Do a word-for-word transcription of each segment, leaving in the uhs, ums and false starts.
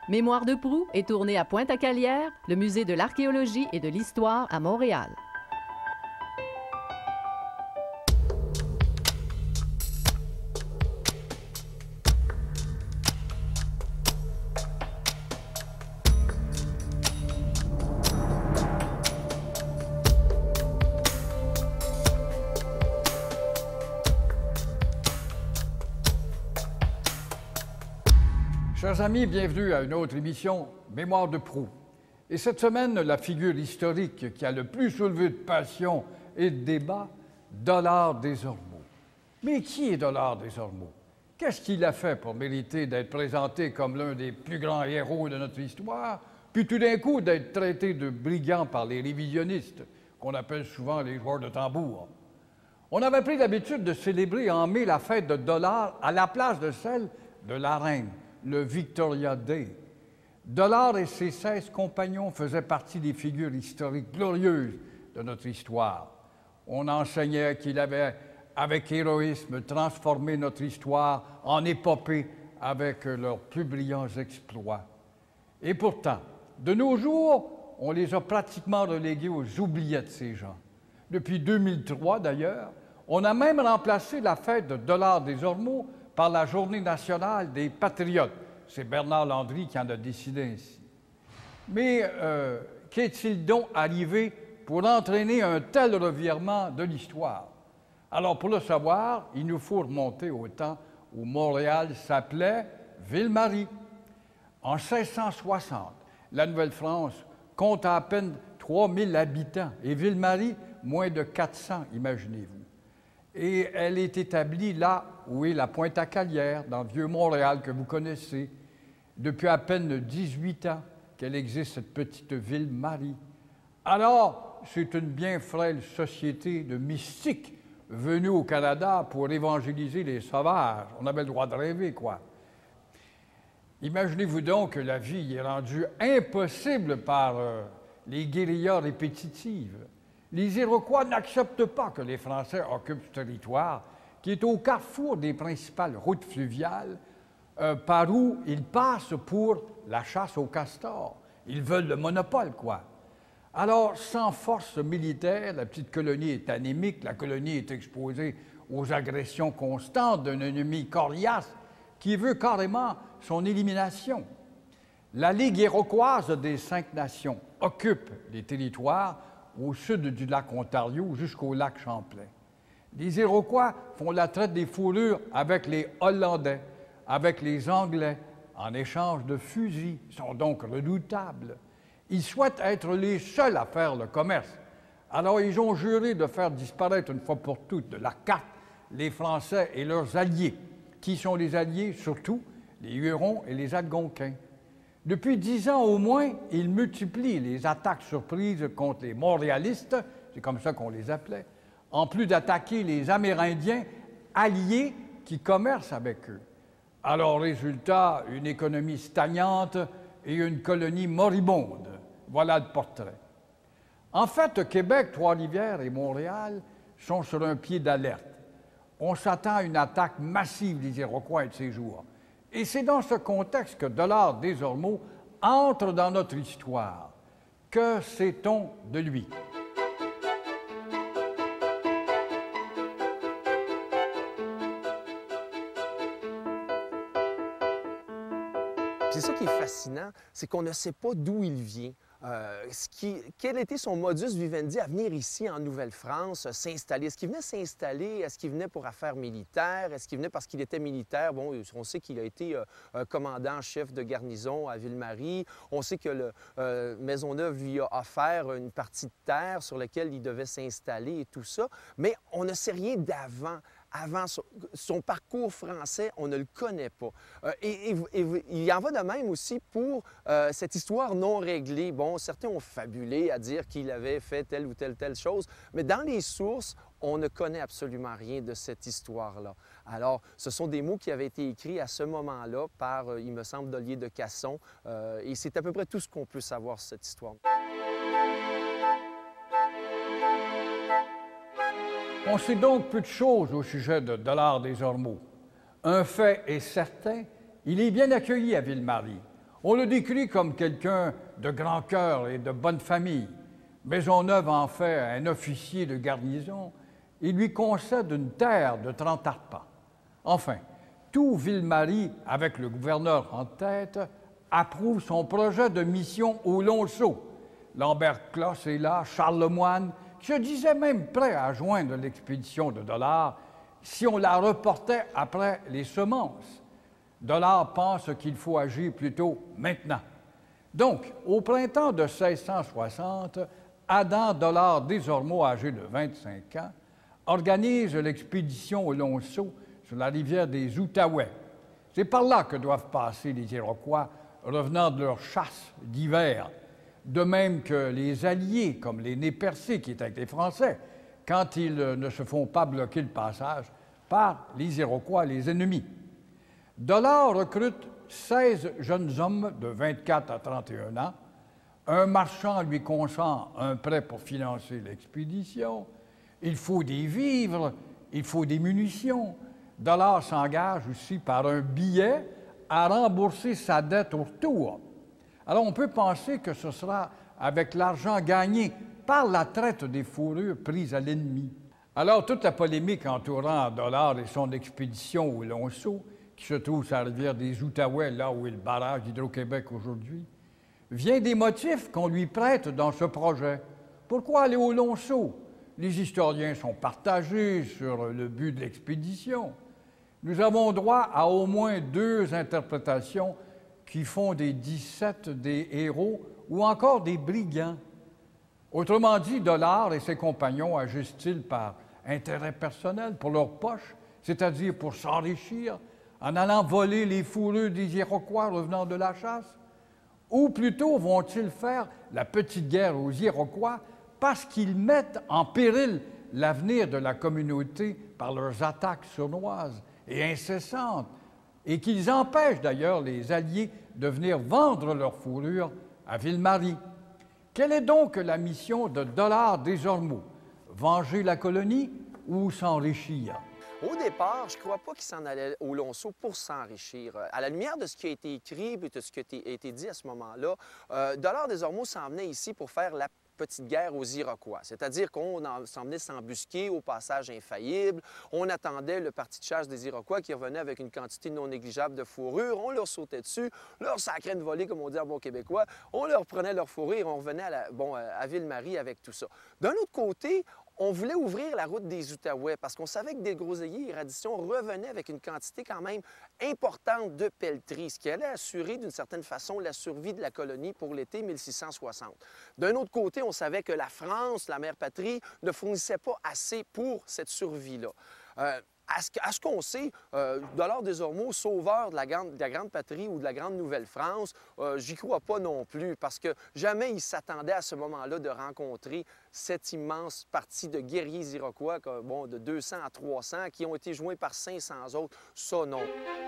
Mémoire de proue est tourné à Pointe-à-Calière, le musée de l'archéologie et de l'histoire à Montréal. Chers amis, bienvenue à une autre émission Mémoire de proue. Et cette semaine, la figure historique qui a le plus soulevé de passion et de débat, Dollard des Ormeaux. Mais qui est Dollard des Ormeaux? Qu'est-ce qu'il a fait pour mériter d'être présenté comme l'un des plus grands héros de notre histoire, puis tout d'un coup d'être traité de brigand par les révisionnistes, qu'on appelle souvent les joueurs de tambour? On avait pris l'habitude de célébrer en mai la fête de Dollard à la place de celle de la reine, le Victoria Day. Dollard et ses seize compagnons faisaient partie des figures historiques glorieuses de notre histoire. On enseignait qu'il avait, avec héroïsme, transformé notre histoire en épopée avec leurs plus brillants exploits. Et pourtant, de nos jours, on les a pratiquement relégués aux oubliettes de ces gens. Depuis deux mille trois, d'ailleurs, on a même remplacé la fête de Dollard des Ormeaux par la Journée nationale des patriotes. C'est Bernard Landry qui en a décidé ainsi. Mais euh, qu'est-il donc arrivé pour entraîner un tel revirement de l'histoire? Alors, pour le savoir, il nous faut remonter au temps où Montréal s'appelait Ville-Marie. En seize cent soixante, la Nouvelle-France compte à peine trois mille habitants et Ville-Marie, moins de quatre cents, imaginez-vous. Et elle est établie là où est la Pointe-à-Calière, dans le Vieux-Montréal que vous connaissez. Depuis à peine dix-huit ans qu'elle existe, cette petite ville-Marie. Alors, c'est une bien frêle société de mystiques venus au Canada pour évangéliser les sauvages. On avait le droit de rêver, quoi. Imaginez-vous donc que la vie est rendue impossible par euh, les guérillas répétitives. Les Iroquois n'acceptent pas que les Français occupent ce territoire qui est au carrefour des principales routes fluviales euh, par où ils passent pour la chasse aux castors. Ils veulent le monopole, quoi. Alors, sans force militaire, la petite colonie est anémique, la colonie est exposée aux agressions constantes d'un ennemi coriace qui veut carrément son élimination. La Ligue iroquoise des Cinq Nations occupe les territoires au sud du lac Ontario jusqu'au lac Champlain. Les Iroquois font la traite des fourrures avec les Hollandais, avec les Anglais, en échange de fusils. Ils sont donc redoutables. Ils souhaitent être les seuls à faire le commerce. Alors, ils ont juré de faire disparaître une fois pour toutes de la carte les Français et leurs alliés. Qui sont les alliés? Surtout les Hurons et les Algonquins. Depuis dix ans au moins, ils multiplient les attaques surprises contre les Montréalistes, c'est comme ça qu'on les appelait, en plus d'attaquer les Amérindiens alliés qui commercent avec eux. Alors, résultat, une économie stagnante et une colonie moribonde. Voilà le portrait. En fait, Québec, Trois-Rivières et Montréal sont sur un pied d'alerte. On s'attend à une attaque massive des Iroquois de ces jours. Et c'est dans ce contexte que Dollard des Ormeaux entre dans notre histoire. Que sait-on de lui? C'est ça qui est fascinant, c'est qu'on ne sait pas d'où il vient. Euh, ce qui, quel était son modus vivendi à venir ici en Nouvelle-France, s'installer? Est-ce qu'il venait s'installer? Est-ce qu'il venait pour affaires militaires? Est-ce qu'il venait parce qu'il était militaire? Bon, on sait qu'il a été euh, commandant-chef de garnison à Ville-Marie. On sait que le, euh, Maisonneuve lui a offert une partie de terre sur laquelle il devait s'installer et tout ça. Mais on ne sait rien d'avant. Avant son, son parcours français, on ne le connaît pas. Euh, et, et, et il en va de même aussi pour euh, cette histoire non réglée. Bon, certains ont fabulé à dire qu'il avait fait telle ou telle, telle chose, mais dans les sources, on ne connaît absolument rien de cette histoire-là. Alors, ce sont des mots qui avaient été écrits à ce moment-là par, euh, il me semble, Dollier de Casson, euh, et c'est à peu près tout ce qu'on peut savoir sur cette histoire. On sait donc peu de choses au sujet de Dollard des Ormeaux. Un fait est certain, il est bien accueilli à Ville-Marie. On le décrit comme quelqu'un de grand cœur et de bonne famille. Maisonneuve en fait un officier de garnison et lui concède une terre de trente arpents. Enfin, tout Ville-Marie, avec le gouverneur en tête, approuve son projet de mission au Long-Sault. Lambert Closse est là, Charles Lemoine, qui se disait même prêt à joindre l'expédition de Dollard si on la reportait après les semences. Dollard pense qu'il faut agir plutôt maintenant. Donc, au printemps de seize cent soixante, Adam Dollard Desormeaux, âgé de vingt-cinq ans, organise l'expédition au Long-Sault sur la rivière des Outaouais. C'est par là que doivent passer les Iroquois revenant de leur chasse d'hiver, de même que les Alliés, comme les Nez-Percés qui étaient avec les Français, quand ils ne se font pas bloquer le passage par les Iroquois, les ennemis. Dollard recrute seize jeunes hommes de vingt-quatre à trente et un ans. Un marchand lui consent un prêt pour financer l'expédition. Il faut des vivres, il faut des munitions. Dollard s'engage aussi par un billet à rembourser sa dette au retour. Alors, on peut penser que ce sera avec l'argent gagné par la traite des fourrures prises à l'ennemi. Alors, toute la polémique entourant Dollard et son expédition au Long-Sault, qui se trouve sur la rivière des Outaouais, là où est le barrage d'Hydro-Québec aujourd'hui, vient des motifs qu'on lui prête dans ce projet. Pourquoi aller au Long-Sault? Les historiens sont partagés sur le but de l'expédition. Nous avons droit à au moins deux interprétations qui font des dix-sept des héros ou encore des brigands. Autrement dit, Dollard et ses compagnons agissent-ils par intérêt personnel pour leur poche, c'est-à-dire pour s'enrichir, en allant voler les fourrures des Iroquois revenant de la chasse? Ou plutôt vont-ils faire la petite guerre aux Iroquois parce qu'ils mettent en péril l'avenir de la communauté par leurs attaques sournoises et incessantes, et qu'ils empêchent d'ailleurs les Alliés de venir vendre leurs fourrures à Ville-Marie? Quelle est donc la mission de Dollard Desormeaux? Venger la colonie ou s'enrichir? Au départ, je ne crois pas qu'il s'en allait au Long-Sault pour s'enrichir. À la lumière de ce qui a été écrit et de ce qui a été dit à ce moment-là, euh, Dollard Desormeaux s'en venait ici pour faire la petite guerre aux Iroquois, c'est-à-dire qu'on s'en venait s'embusquer au passage infaillible, on attendait le parti de chasse des Iroquois qui revenait avec une quantité non négligeable de fourrure, on leur sautait dessus, leur sacrait de volée, comme on dit en bon québécois, on leur prenait leur fourrure et on revenait à, la, bon, à Ville-Marie avec tout ça. D'un autre côté, on voulait ouvrir la route des Outaouais parce qu'on savait que des groseilliers et radissions revenaient avec une quantité quand même importante de pelleteries, ce qui allait assurer d'une certaine façon la survie de la colonie pour l'été mille six cent soixante. D'un autre côté, on savait que la France, la mère patrie, ne fournissait pas assez pour cette survie-là. Euh, À ce, à ce qu'on sait, euh, Dollard Desormeaux, sauveur de la, grande, de la grande patrie ou de la grande Nouvelle-France, euh, j'y crois pas non plus, parce que jamais il s'attendait à ce moment-là de rencontrer cette immense partie de guerriers iroquois, bon, de deux cents à trois cents, qui ont été joints par cinq cents autres. Ça, non.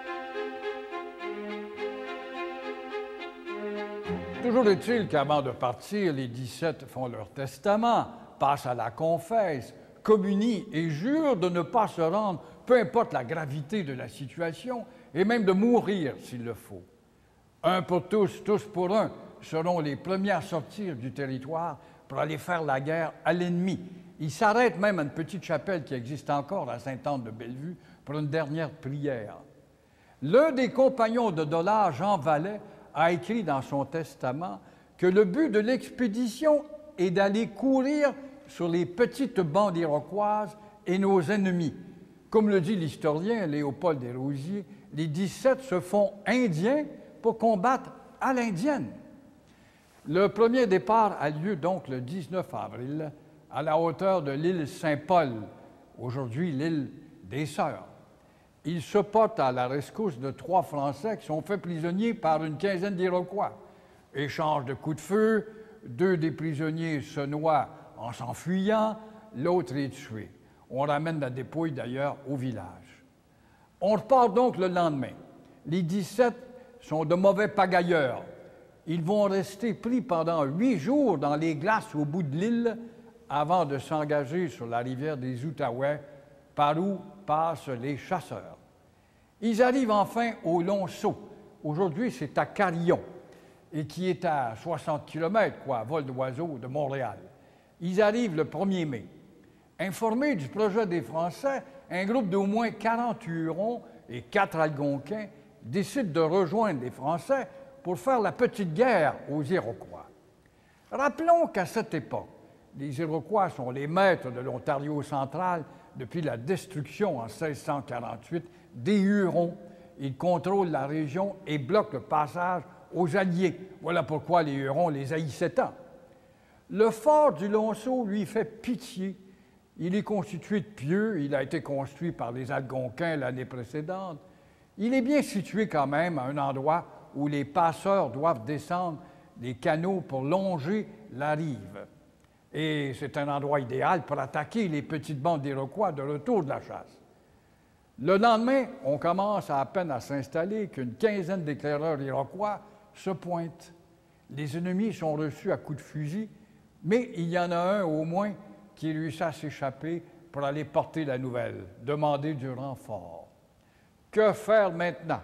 Toujours est-il qu'avant de partir, les dix-sept font leur testament, passent à la confesse, communient et jurent de ne pas se rendre, peu importe la gravité de la situation, et même de mourir s'il le faut. Un pour tous, tous pour un, seront les premiers à sortir du territoire pour aller faire la guerre à l'ennemi. Ils s'arrêtent même à une petite chapelle qui existe encore à Sainte-Anne-de-Bellevue pour une dernière prière. L'un des compagnons de Dollard, Jean Vallet, a écrit dans son testament que le but de l'expédition est d'aller courir sur les petites bandes iroquoises et nos ennemis. Comme le dit l'historien Léopold Desrosiers, les dix-sept se font indiens pour combattre à l'indienne. Le premier départ a lieu donc le dix-neuf avril à la hauteur de l'île Saint-Paul, aujourd'hui l'île des Sœurs. Ils se portent à la rescousse de trois Français qui sont faits prisonniers par une quinzaine d'Iroquois. Échange de coups de feu, deux des prisonniers se noient en s'enfuyant, l'autre est tué. On ramène la dépouille d'ailleurs au village. On repart donc le lendemain. Les dix-sept sont de mauvais pagailleurs. Ils vont rester pris pendant huit jours dans les glaces au bout de l'île avant de s'engager sur la rivière des Outaouais, par où passent les chasseurs. Ils arrivent enfin au Long-Sault. Aujourd'hui, c'est à Carillon. et qui est à soixante kilomètres, quoi, à vol d'oiseau de Montréal. Ils arrivent le premier mai. Informés du projet des Français, un groupe d'au moins quarante Hurons et quatre Algonquins décide de rejoindre les Français pour faire la petite guerre aux Iroquois. Rappelons qu'à cette époque, les Iroquois sont les maîtres de l'Ontario central depuis la destruction en seize cent quarante-huit des Hurons. Ils contrôlent la région et bloquent le passage aux Alliés. Voilà pourquoi les Hurons les haïssaient tant. Le fort du Lonceau lui fait pitié. Il est constitué de pieux, il a été construit par les Algonquins l'année précédente. Il est bien situé quand même à un endroit où les passeurs doivent descendre des canaux pour longer la rive. Et c'est un endroit idéal pour attaquer les petites bandes d'Iroquois de retour de la chasse. Le lendemain, on commence à, à peine à s'installer qu'une quinzaine d'éclaireurs iroquois se pointent. Les ennemis sont reçus à coups de fusil, mais il y en a un au moins qui réussit à s'échapper pour aller porter la nouvelle, demander du renfort. Que faire maintenant?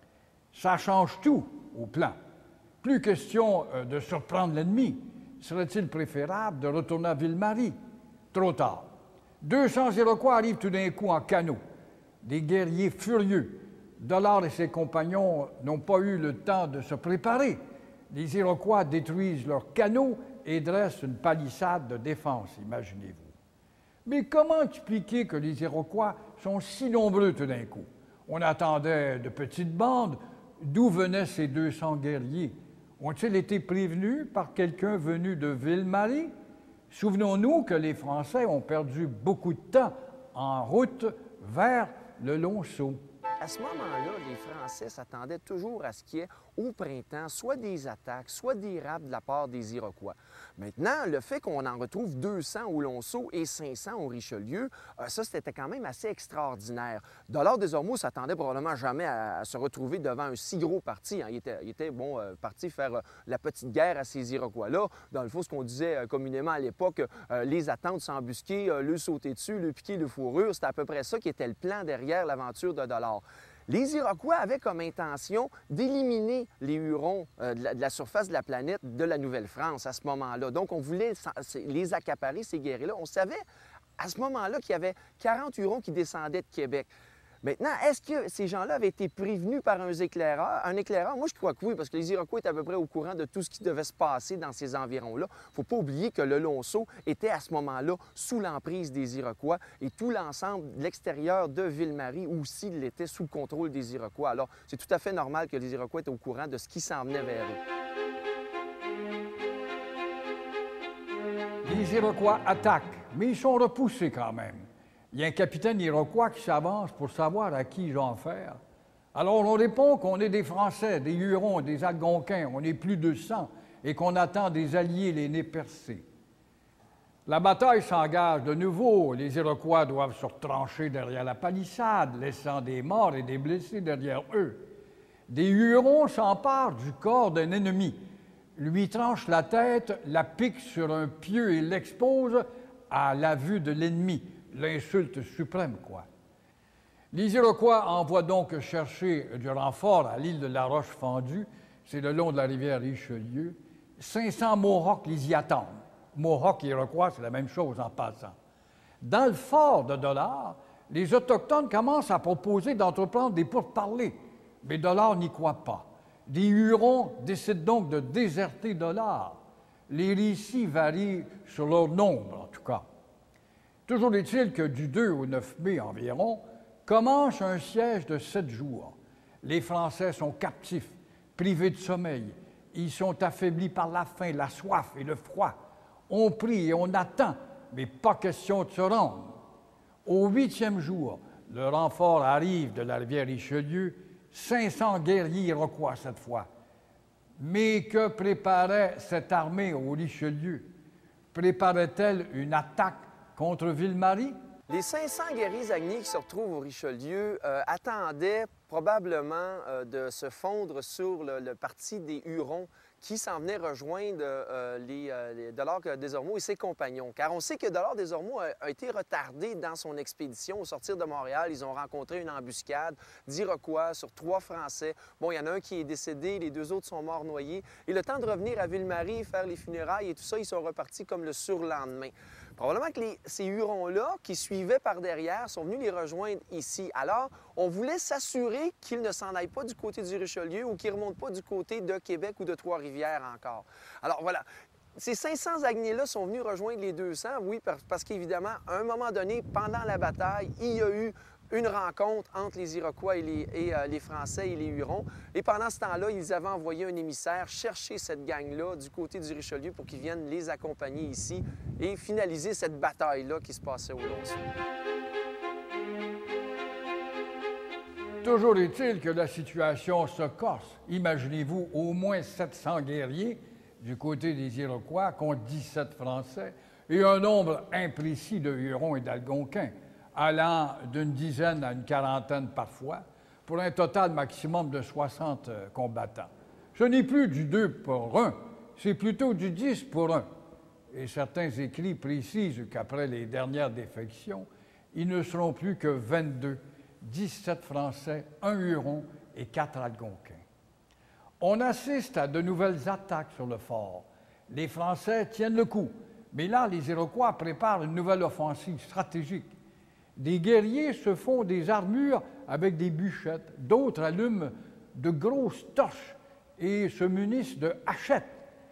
Ça change tout au plan. Plus question euh, de surprendre l'ennemi. Serait-il préférable de retourner à Ville-Marie? Trop tard. deux cents Iroquois arrivent tout d'un coup en canot. Des guerriers furieux. Dollard et ses compagnons n'ont pas eu le temps de se préparer. Les Iroquois détruisent leurs canots et dressent une palissade de défense, imaginez-vous. Mais comment expliquer que les Iroquois sont si nombreux tout d'un coup? On attendait de petites bandes. D'où venaient ces deux cents guerriers? Ont-ils été prévenus par quelqu'un venu de Ville-Marie? Souvenons-nous que les Français ont perdu beaucoup de temps en route vers le Lonceau. À ce moment-là, les Français s'attendaient toujours à ce qu'il y ait au printemps soit des attaques, soit des rafles de la part des Iroquois. Maintenant, le fait qu'on en retrouve deux cents au Lonceau et cinq cents au Richelieu, euh, ça, c'était quand même assez extraordinaire. Dollard des Ormeaux s'attendait probablement jamais à, à se retrouver devant un si gros parti. Hein. Il était, il était bon, euh, parti faire euh, la petite guerre à ces Iroquois-là. Dans le fond, ce qu'on disait euh, communément à l'époque, euh, les attendre, s'embusquer, euh, le sauter dessus, le piquer, le fourrure, c'était à peu près ça qui était le plan derrière l'aventure de Dollard. Les Iroquois avaient comme intention d'éliminer les Hurons euh, de, la, de la surface de la planète de la Nouvelle-France à ce moment-là. Donc, on voulait les accaparer, ces guerriers-là. On savait à ce moment-là qu'il y avait quarante Hurons qui descendaient de Québec. Maintenant, est-ce que ces gens-là avaient été prévenus par un éclaireur? Un éclaireur, moi, je crois que oui, parce que les Iroquois étaient à peu près au courant de tout ce qui devait se passer dans ces environs-là. Il ne faut pas oublier que le Lonceau était à ce moment-là sous l'emprise des Iroquois et tout l'ensemble de l'extérieur de Ville-Marie aussi l'était sous le contrôle des Iroquois. Alors, c'est tout à fait normal que les Iroquois étaient au courant de ce qui s'en venait vers eux. Les Iroquois attaquent, mais ils sont repoussés quand même. Il y a un capitaine iroquois qui s'avance pour savoir à qui j'en faire. Alors on répond qu'on est des Français, des Hurons, des Algonquins, on est plus de cent et qu'on attend des alliés les nez percés. La bataille s'engage de nouveau. Les Iroquois doivent se retrancher derrière la palissade, laissant des morts et des blessés derrière eux. Des Hurons s'emparent du corps d'un ennemi, lui tranchent la tête, la piquent sur un pieu et l'exposent à la vue de l'ennemi. L'insulte suprême, quoi. Les Iroquois envoient donc chercher du renfort à l'île de la Roche-Fendue, c'est le long de la rivière Richelieu. cinq cents Mohawks les y attendent. Mohawks et Iroquois, c'est la même chose en passant. Dans le fort de Dollard, les Autochtones commencent à proposer d'entreprendre des pourparlers, mais Dollard n'y croit pas. Des Hurons décident donc de déserter Dollard. Les récits varient sur leur nombre, en tout cas. Toujours est-il que du deux au neuf mai environ, commence un siège de sept jours. Les Français sont captifs, privés de sommeil. Ils sont affaiblis par la faim, la soif et le froid. On prie et on attend, mais pas question de se rendre. Au huitième jour, le renfort arrive de la rivière Richelieu, cinq cents guerriers iroquois cette fois. Mais que préparait cette armée au Richelieu? Préparait-elle une attaque contre Ville-Marie? Les cinq cents guerriers Saguenay qui se retrouvent au Richelieu euh, attendaient probablement euh, de se fondre sur le, le parti des Hurons qui s'en venait rejoindre euh, les, euh, les Dollard Desormeaux et ses compagnons. Car on sait que Dollard Desormeaux a, a été retardé dans son expédition. Au sortir de Montréal, ils ont rencontré une embuscade d'Iroquois sur trois Français. Bon, il y en a un qui est décédé, les deux autres sont morts noyés. Et le temps de revenir à Ville-Marie, faire les funérailles et tout ça, ils sont repartis comme le surlendemain. Probablement que les, ces Hurons-là, qui suivaient par derrière, sont venus les rejoindre ici. Alors, on voulait s'assurer qu'ils ne s'en aillent pas du côté du Richelieu ou qu'ils ne remontent pas du côté de Québec ou de Trois-Rivières encore. Alors, voilà. Ces cinq cents Agnés-là sont venus rejoindre les deux cents, oui, parce qu'évidemment, à un moment donné, pendant la bataille, il y a eu une rencontre entre les Iroquois et, les, et euh, les Français et les Hurons. Et pendant ce temps-là, ils avaient envoyé un émissaire chercher cette gang-là du côté du Richelieu pour qu'ils viennent les accompagner ici et finaliser cette bataille-là qui se passait au Lonceau. Toujours est-il que la situation se corse. Imaginez-vous au moins sept cents guerriers du côté des Iroquois contre dix-sept Français et un nombre imprécis de Hurons et d'Algonquins, allant d'une dizaine à une quarantaine parfois, pour un total maximum de soixante combattants. Ce n'est plus du deux pour un, c'est plutôt du dix pour un. Et certains écrits précisent qu'après les dernières défections, ils ne seront plus que vingt-deux, dix-sept Français, un Huron et quatre Algonquins. On assiste à de nouvelles attaques sur le fort. Les Français tiennent le coup, mais là, les Iroquois préparent une nouvelle offensive stratégique. Des guerriers se font des armures avec des bûchettes, d'autres allument de grosses torches et se munissent de hachettes.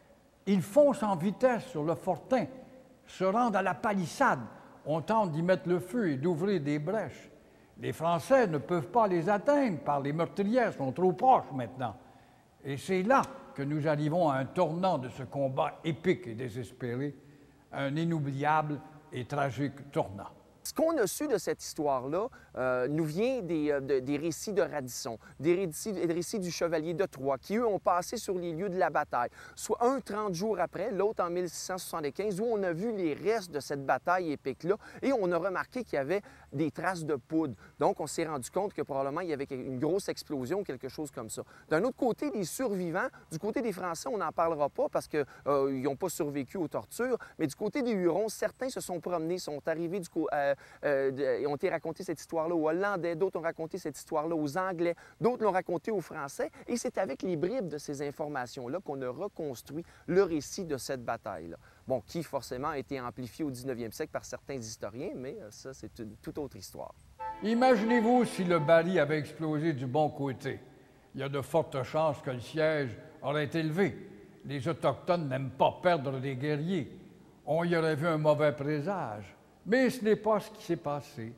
Ils foncent en vitesse sur le fortin, se rendent à la palissade. On tente d'y mettre le feu et d'ouvrir des brèches. Les Français ne peuvent pas les atteindre car les meurtrières sont trop proches maintenant. Et c'est là que nous arrivons à un tournant de ce combat épique et désespéré, un inoubliable et tragique tournant. Ce qu'on a su de cette histoire-là euh, nous vient des, euh, de, des récits de Radisson, des récits, des récits du chevalier de Troyes, qui, eux, ont passé sur les lieux de la bataille. Soit un trente jours après, l'autre en mille six cent soixante-quinze, où on a vu les restes de cette bataille épique-là, et on a remarqué qu'il y avait des traces de poudre. Donc, on s'est rendu compte que probablement il y avait une grosse explosion, quelque chose comme ça. D'un autre côté, les survivants, du côté des Français, on n'en parlera pas parce qu'ils euh, n'ont pas survécu aux tortures, mais du côté des Hurons, certains se sont promenés, sont arrivés du côté... Euh, Euh, de, et ont été raconté cette histoire-là aux Hollandais, d'autres ont raconté cette histoire-là aux Anglais, d'autres l'ont raconté aux Français. Et c'est avec les bribes de ces informations-là qu'on a reconstruit le récit de cette bataille-là. Bon, qui forcément a été amplifié au dix-neuvième siècle par certains historiens, mais ça, c'est une toute autre histoire. Imaginez-vous si le baril avait explosé du bon côté. Il y a de fortes chances que le siège aurait été levé. Les Autochtones n'aiment pas perdre des guerriers. On y aurait vu un mauvais présage. Mais ce n'est pas ce qui s'est passé.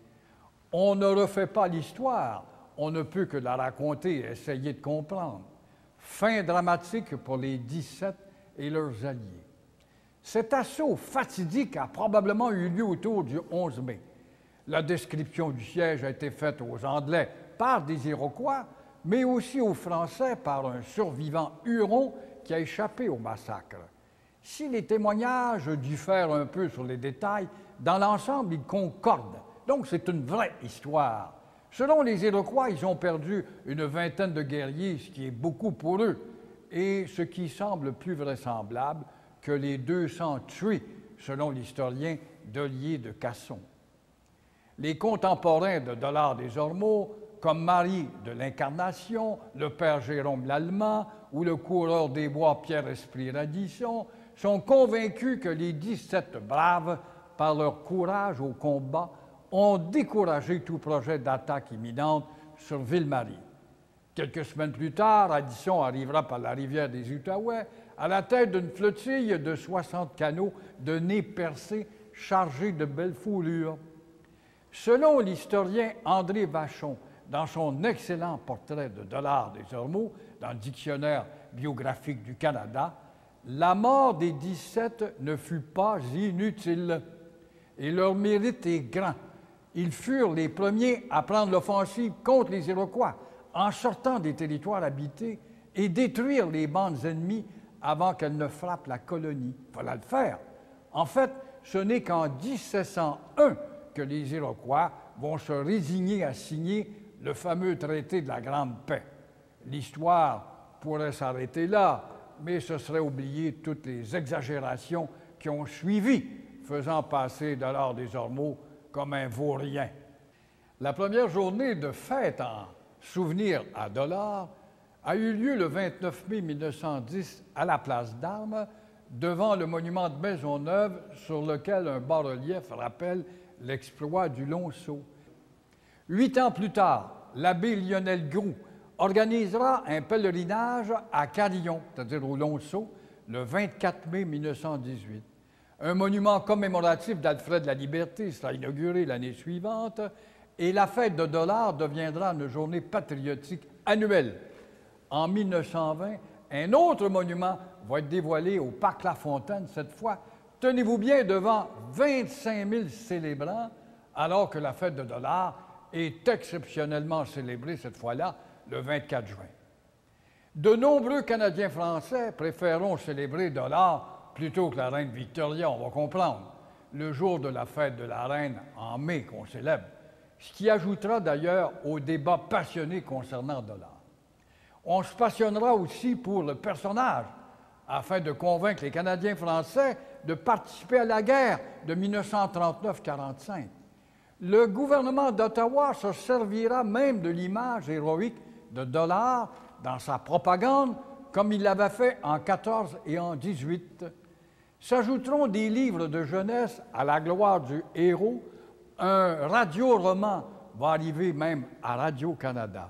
On ne refait pas l'histoire, on ne peut que la raconter et essayer de comprendre. Fin dramatique pour les dix-sept et leurs alliés. Cet assaut fatidique a probablement eu lieu autour du onze mai. La description du siège a été faite aux Anglais par des Iroquois, mais aussi aux Français par un survivant Huron qui a échappé au massacre. Si les témoignages diffèrent un peu sur les détails, dans l'ensemble, ils concordent. Donc, c'est une vraie histoire. Selon les Iroquois, ils ont perdu une vingtaine de guerriers, ce qui est beaucoup pour eux, et ce qui semble plus vraisemblable que les deux cents tués, selon l'historien Delier de Casson. Les contemporains de Dollard Desormeaux, comme Marie de l'Incarnation, le père Jérôme Lallemand ou le coureur des bois Pierre-Esprit Radisson, sont convaincus que les dix-sept braves, par leur courage au combat, ont découragé tout projet d'attaque imminente sur Ville-Marie. Quelques semaines plus tard, Radisson arrivera par la rivière des Outaouais à la tête d'une flottille de soixante canots de nez percés chargés de belles fourrures. Selon l'historien André Vachon, dans son excellent portrait de Dollard Desormeaux, dans le Dictionnaire biographique du Canada, la mort des dix-sept ne fut pas inutile et leur mérite est grand. Ils furent les premiers à prendre l'offensive contre les Iroquois en sortant des territoires habités et détruire les bandes ennemies avant qu'elles ne frappent la colonie. Il fallait le faire. En fait, ce n'est qu'en mille sept cent un que les Iroquois vont se résigner à signer le fameux traité de la Grande Paix. L'histoire pourrait s'arrêter là, mais ce serait oublier toutes les exagérations qui ont suivi, faisant passer dollar des Ormeaux comme un vaurien. La première journée de fête en souvenir à dollar a eu lieu le vingt-neuf mai mille neuf cent dix à la place d'Armes, devant le monument de Maisonneuve, sur lequel un bas-relief rappelle l'exploit du Lonceau. Huit ans plus tard, l'abbé Lionel Groux organisera un pèlerinage à Carillon, c'est-à-dire au Lonceau, le vingt-quatre mai mille neuf cent dix-huit. Un monument commémoratif d'Alfred la Liberté sera inauguré l'année suivante et la fête de dollar deviendra une journée patriotique annuelle. En mille neuf cent vingt, un autre monument va être dévoilé au Parc La Fontaine, cette fois, tenez-vous bien, devant vingt-cinq mille célébrants, alors que la fête de dollar est exceptionnellement célébrée cette fois-là, le vingt-quatre juin. De nombreux Canadiens français préféreront célébrer dollar plutôt que la reine Victoria, on va comprendre, le jour de la fête de la reine en mai qu'on célèbre, ce qui ajoutera d'ailleurs au débat passionné concernant dollar. On se passionnera aussi pour le personnage, afin de convaincre les Canadiens français de participer à la guerre de mille neuf cent trente-neuf quarante-cinq. Le gouvernement d'Ottawa se servira même de l'image héroïque de dollar dans sa propagande, comme il l'avait fait en quatorze et en dix-huit. S'ajouteront des livres de jeunesse à la gloire du héros. Un radio-roman va arriver même à Radio-Canada.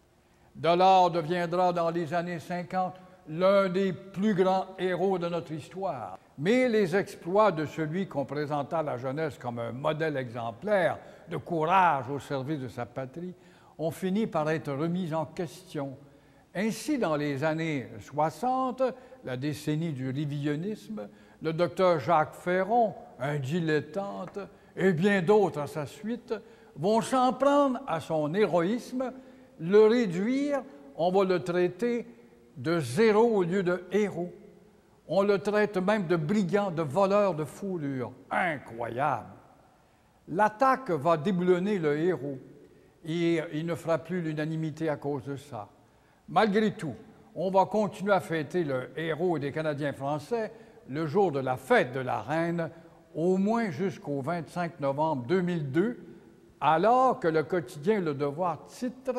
Dollar deviendra dans les années cinquante l'un des plus grands héros de notre histoire. Mais les exploits de celui qu'on présenta à la jeunesse comme un modèle exemplaire de courage au service de sa patrie ont fini par être remis en question. Ainsi, dans les années soixante, la décennie du révisionnisme, le docteur Jacques Ferron, un dilettante, et bien d'autres à sa suite, vont s'en prendre à son héroïsme, le réduire, on va le traiter de zéro au lieu de héros. On le traite même de brigand, de voleur de fourrure. Incroyable! L'attaque va déboulonner le héros et il ne fera plus l'unanimité à cause de ça. Malgré tout, on va continuer à fêter le héros des Canadiens français le jour de la fête de la Reine, au moins jusqu'au vingt-cinq novembre deux mille deux, alors que le quotidien Le Devoir titre,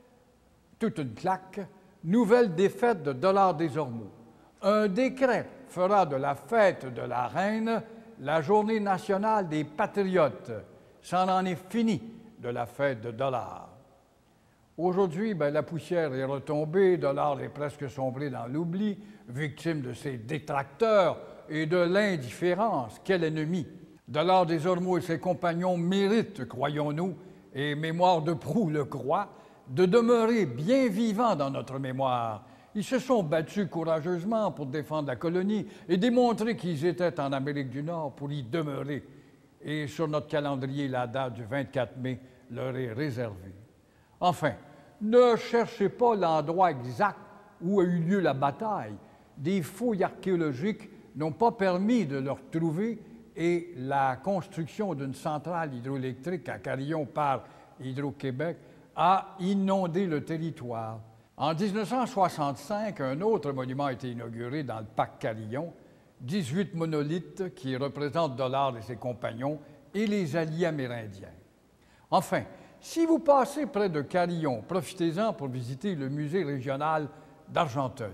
toute une claque, « Nouvelle défaite de Dollars des Ormeaux ». Un décret fera de la fête de la Reine la journée nationale des patriotes. Ça en est fini de la fête de Dollars. Aujourd'hui, ben, la poussière est retombée, Dollars est presque sombré dans l'oubli, victime de ses détracteurs et de l'indifférence. Quel ennemi! Dollars des Ormeaux et ses compagnons méritent, croyons-nous, et Mémoire de Proulx le croit, de demeurer bien vivants dans notre mémoire. Ils se sont battus courageusement pour défendre la colonie et démontrer qu'ils étaient en Amérique du Nord pour y demeurer. Et sur notre calendrier, la date du vingt-quatre mai leur est réservée. Enfin, ne cherchez pas l'endroit exact où a eu lieu la bataille. Des fouilles archéologiques n'ont pas permis de le retrouver et la construction d'une centrale hydroélectrique à Carillon par Hydro-Québec a inondé le territoire. En dix-neuf cent soixante-cinq, un autre monument a été inauguré dans le parc Carillon, dix-huit monolithes qui représentent Dollars et ses compagnons et les alliés amérindiens. Enfin, si vous passez près de Carillon, profitez-en pour visiter le musée régional d'Argenteuil.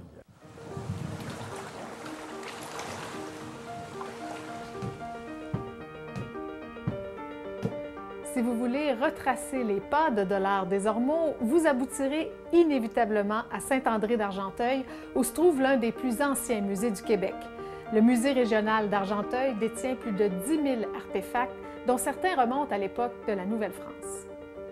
Si vous voulez retracer les pas de Dollars des Ormeaux, vous aboutirez inévitablement à Saint-André d'Argenteuil, où se trouve l'un des plus anciens musées du Québec. Le musée régional d'Argenteuil détient plus de dix mille artefacts, dont certains remontent à l'époque de la Nouvelle-France.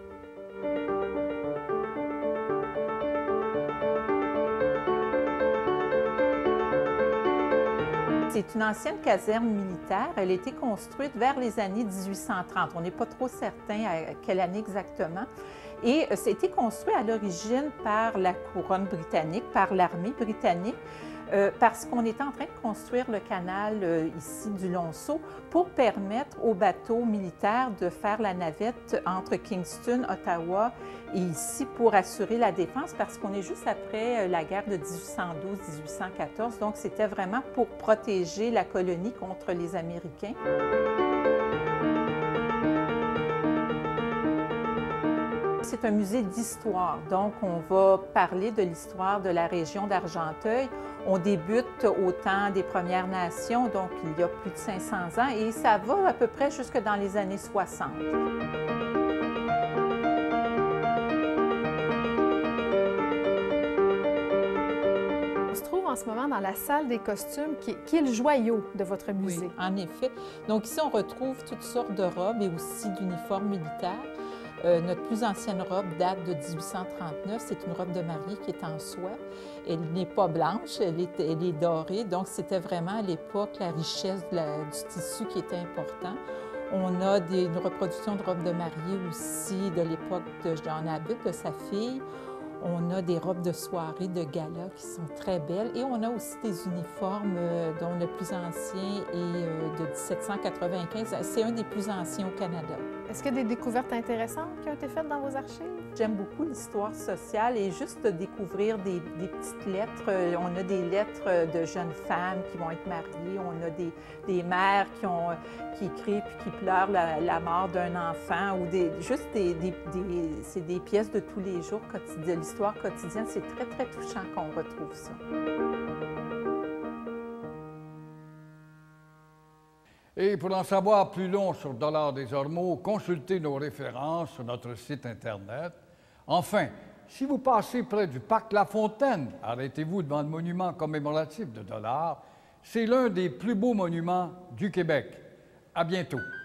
C'est une ancienne caserne militaire. Elle a été construite vers les années mille huit cent trente. On n'est pas trop certain à quelle année exactement. Et ça a été construit à l'origine par la couronne britannique, par l'armée britannique. euh, parce qu'on est en train de construire le canal euh, ici du Lonceau pour permettre aux bateaux militaires de faire la navette entre Kingston, Ottawa et ici pour assurer la défense, parce qu'on est juste après la guerre de dix-huit cent douze dix-huit cent quatorze, donc c'était vraiment pour protéger la colonie contre les Américains. C'est un musée d'histoire, donc on va parler de l'histoire de la région d'Argenteuil. On débute au temps des Premières Nations, donc il y a plus de cinq cents ans, et ça va à peu près jusque dans les années soixante. On se trouve en ce moment dans la salle des costumes, qui, qui est le joyau de votre musée. Oui, en effet. Donc ici, on retrouve toutes sortes de robes et aussi d'uniformes militaires. Euh, notre plus ancienne robe date de dix-huit cent trente-neuf. C'est une robe de mariée qui est en soie. Elle n'est pas blanche, elle est, elle est dorée. Donc, c'était vraiment à l'époque la richesse de la, du tissu qui était important. On a des, une reproduction de robes de mariée aussi de l'époque de John Abbott, de sa fille. On a des robes de soirée, de gala qui sont très belles. Et on a aussi des uniformes euh, dont le plus ancien est euh, de dix-sept cent quatre-vingt-quinze. C'est un des plus anciens au Canada. Est-ce qu'il y a des découvertes intéressantes qui ont été faites dans vos archives? J'aime beaucoup l'histoire sociale et juste découvrir des, des petites lettres. On a des lettres de jeunes femmes qui vont être mariées. On a des, des mères qui, ont, qui écrivent puis qui pleurent la, la mort d'un enfant ou des, juste des, des, des, c'est des pièces de tous les jours de l'histoire quotidienne. C'est très, très touchant qu'on retrouve ça. Et pour en savoir plus long sur Dollard des Ormeaux, consultez nos références sur notre site Internet. Enfin, si vous passez près du parc La Fontaine, arrêtez-vous devant le monument commémoratif de Dollard. C'est l'un des plus beaux monuments du Québec. À bientôt.